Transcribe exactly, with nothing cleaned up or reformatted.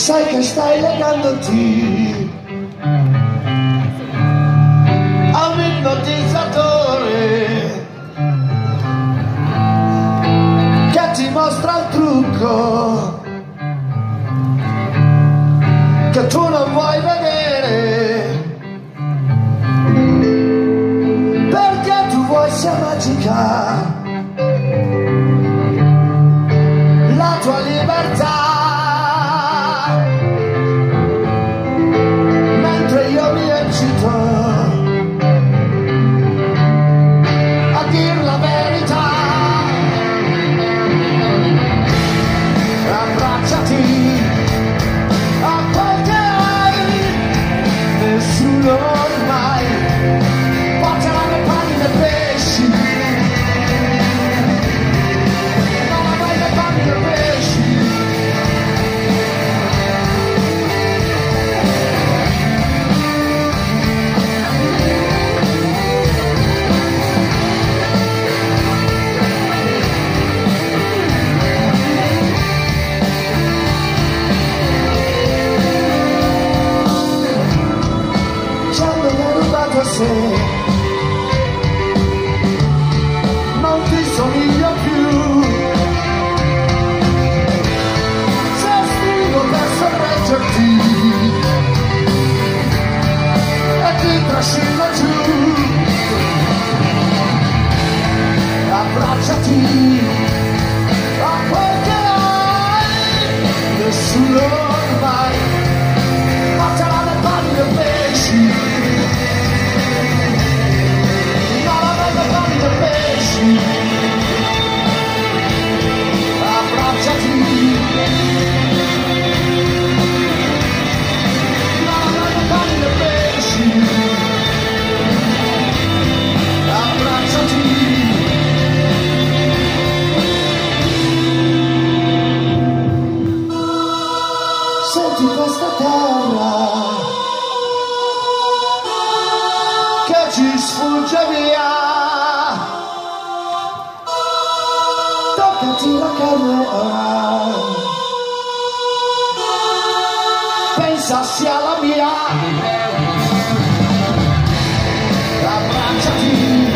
sai che stai legandoti a un ipnotizzatore che ti mostra il trucco che tu non vuoi vedere, perché tu vuoi sia magica la tua libertà, mentre io mi eccito a dir la verità. Abbracciati a quel che hai, nessuno ormai porterà le panni dei pesci, non avrai le panni dei pesci. Se non ti somiglio più, se sfido per sorreggerti e ti trascino giù, abbracciati a quel che hai, nessuno ormai porterà le panni dei pesci. Abbracciati, non avrai le panni dei pesci. Abbracciati. Senti questa terra che ci sfugge via, toccati la carne ora, pensa sia la mia, abbracciati.